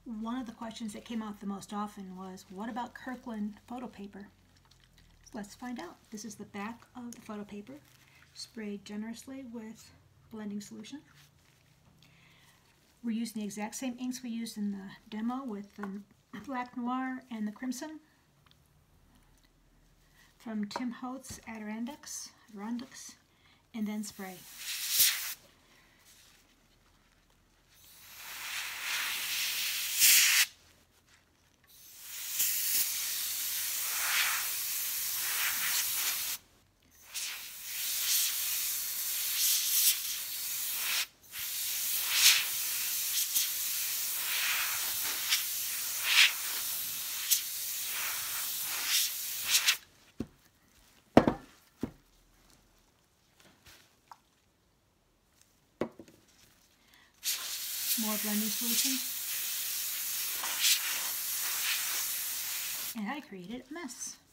One of the questions that came out the most often was, what about Kirkland photo paper? Let's find out. This is the back of the photo paper, sprayed generously with blending solution. We're using the exact same inks we used in the demo with the Black Noir and the Crimson from Tim Holtz Adirondacks, and then spray. More blending solution, and I created a mess.